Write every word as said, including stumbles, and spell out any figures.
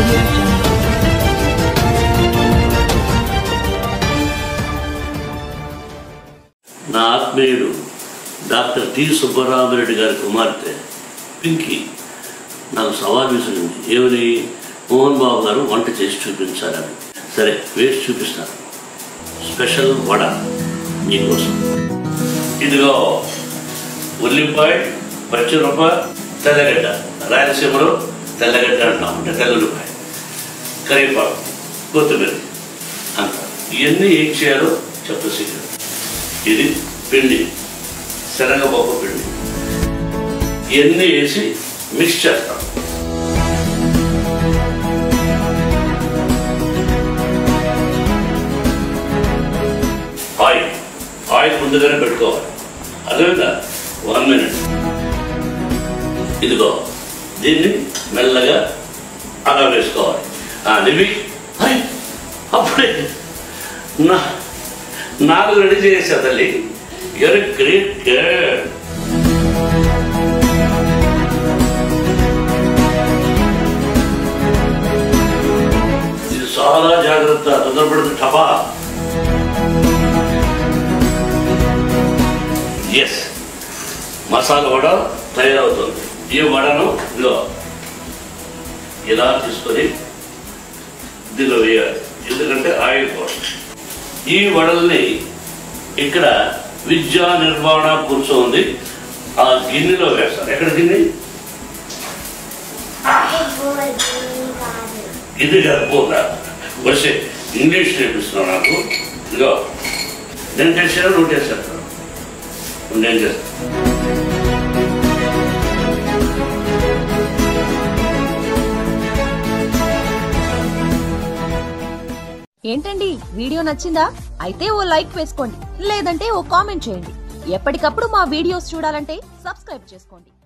audio jungle. నా ఆత్మీయుడు doctor T Subbarami Reddy గారి కుమార్తె పింకీ నాకు సవాల్ విసిరింది. ఏమని? మోహన్ బాబు గారు వంట చేసి చూపించాలని. సరే, వేసి చూపిస్తాను. స్పెషల్ వడ మీకోసం. ఇదిగో ఉల్లిపాయ, పచ్చిమిరప, తెల్లగడ్డ. రాయలసీమలో తెల్లగడ్డ అంటాం, అంటే తెల్లఉల్లిపాయ, కరివేపాకు, కొత్తిమీర అంటారు. ఇవన్నీ ఏం చేయాలో చెప్పేసి. ఇది పిండి, శనగపప్పు పిండి. ఇవన్నీ వేసి మిక్స్ చేస్తాం. ఆయిల్ ఆయిల్ ముందుగానే పెట్టుకోవాలి. అదేవిధంగా వన్ మినిట్. ఇదిగో దీన్ని మెల్లగా అలా వేసుకోవాలి. నివి అప్పుడే నా నాకు రెడీ చేసా తల్లి. You're great girl. ఇది చాలా జాగ్రత్త, తొందరపడితే టపా. ఎస్, మసాలా వడ తయారవుతుంది. ఈ వడను ఇదిగో ఇలా తీసుకొని దీనిలో వేయాలి, ఎందుకంటే ఆయిల్ కోసం. ఈ వడల్ని ఇక్కడ విద్యా నిర్వహణ కూర్చోంది, ఆ గిన్నెలో వేస్తారు. ఎక్కడ గిన్నె? ఇది పోదా వచ్చే ఇంగ్లీష్ నేర్పిస్తున్నావు నాకు. ఇదిగో నేను చేసాను, నువ్వు చేస్తాను. నేను చేస్తాను. ఏంటండి, వీడియో నచ్చిందా? అయితే ఓ లైక్ వేసుకోండి, లేదంటే ఓ కామెంట్ చేయండి. ఎప్పటికప్పుడు మా వీడియోస్ చూడాలంటే సబ్స్క్రైబ్ చేసుకోండి.